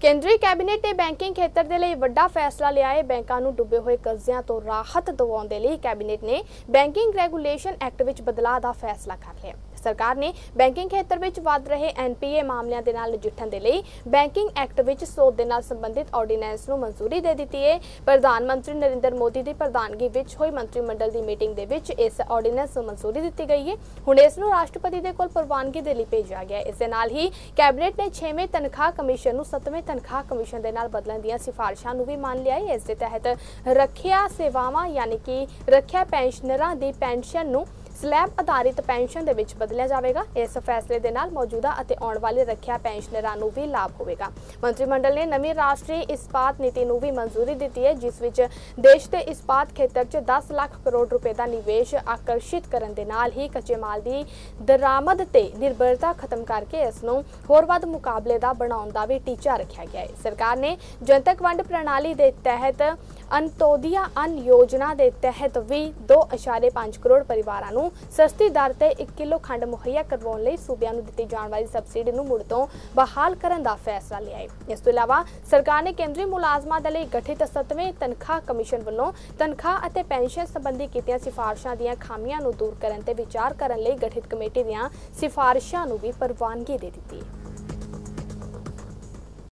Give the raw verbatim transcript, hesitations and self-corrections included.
केंद्रीय कैबिनेट ने बैंकिंग खेत्र के लिए वड्डा फैसला लिया है। बैंकों को डुबे हुए कर्जियां तो राहत दिवाउण दे लई कैबिनेट ने बैंकिंग रेगूलेशन एक्ट विच बदलाव का फैसला कर लिया। सरकार ने बैंकिंग खेत्र में वध रहे एन पी ए मामलों के नाल नजिठण दे लई बैंकिंग एक्ट विच सोध दे नाल संबंधित ऑर्डीनेंस नूं मंजूरी दे दी है। प्रधानमंत्री नरेंद्र मोदी की प्रधानगी विच होई मंत्रिमंडल की मीटिंग दे विच इस ऑर्डीनेंस नूं मंजूरी दी गई है। हुण इस नूं राष्ट्रपति दे कोल प्रवानगी दे लई भेजिया गया। इस दे नाल ही कैबिनेट ने छेवें तनख्वाह कमीशन नूं सतवें तनख्वाह कमीशन दे नाल बदलण दीआं सिफारिशां नूं भी मान लिया है। इस दे तहत रखिया सेवावां यानी कि रखिया पेंशनरां दी पेंशन नूं स्लैब आधारित पेंशन दे विच बदलिया जाएगा। इस फैसले दे नाल मौजूदा अते आउण वाले रखिया पेंशनरां नूं भी लाभ होवेगा। मंत्रिमंडल ने नवीं राष्ट्रीय इस्पात नीति नूं भी मंजूरी दी है, जिस विच देश के इस्पात खेत्र च दस लाख करोड़ रुपए का निवेश आकर्षित करन दे नाल ही कच्चे माल की दरामद ते निर्भरता खत्म करके इस नूं होर वध मुकाबले दा बनाउण दा भी टीचा रखिया गया है। सरकार ने जनतक वंड प्रणाली के तहत अंत्योदया अन्न योजना के तहत भी दो अशारे पांच करोड़ परिवारों नूं सस्ती दर ते एक किलो खंड मुहैया करवाउण लई सूबिਆਂ ਨੂੰ ਦਿੱਤੀ जाण वाली सबसिडी ਨੂੰ ਮੁੜ ਤੋਂ बहाल करन दा फैसला लिया है। इस तो इलावा सरकार ने केंद्रीय मुलाजमां दे लई गठित सतवें तनख्वाह कमीशन ਵੱਲੋਂ तनख्वाह ਅਤੇ ਪੈਨਸ਼ਨ संबंधी कीतियां सिफारिशां ਦੀਆਂ ਖਾਮੀਆਂ ਨੂੰ दूर करन ते विचार करन लई गठित कमेटी ਦੀਆਂ सिफारिशां ਨੂੰ भी प्रवानगी दे ਦਿੱਤੀ है।